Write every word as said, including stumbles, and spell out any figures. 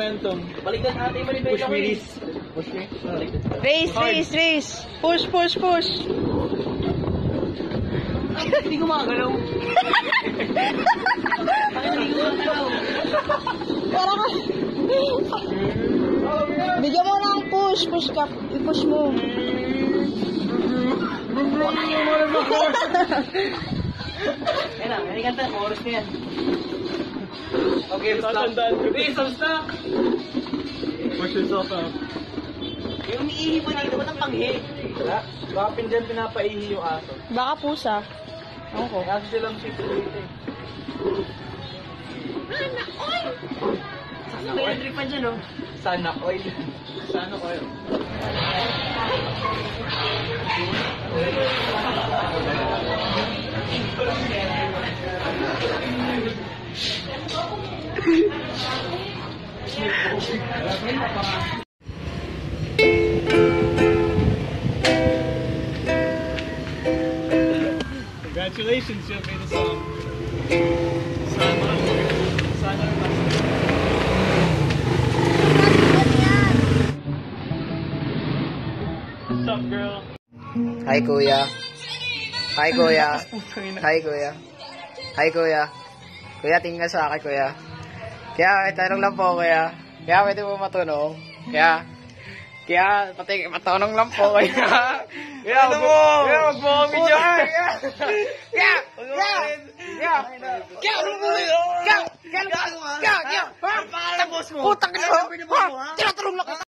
momentum. Baliktad natin mo ni Bella. Push me, Riz. Push me. Race, race, race. Push, push, push. Hindi ko makagalaw. Hindi ko makagalaw. Para ka. Bigyan mo ng push. Push ka. I-push mo. Yan na, yan kanta. Oras na yan. Okay, stop. Hey, stop, stop. Push yourself up. Yung umiihi pa dito, ba't ang panghi? Wala. Baka pinjan pinapaihi yung aso. Baka pusa. Ako ko. Kasi silang shit dito eh. Sana may nag-trip pa dyan, oh. Sana oil. Sana oil. Congratulations, you made a song. Sana, sana. What's up, girl? Hi, kuya. Hi, kuya. Hi, kuya. Hi, kuya. Kuya, tingin ka sa akin, kuya. Kaya, may tanong lang po, kuya. Kaya, pwede mo matunong. Kaya, kaya, pati, matunong lang po, kuya. Kaya, Ano mo? Kaya, wag mo kami dyan. Kaya, kaya, kaya, kaya, kaya, ano mo yun? Kaya, kaya, kaya, kaya, kaya, Ang pangalan boss mo? putang ina mo. Ha? Tinatanong lang kita.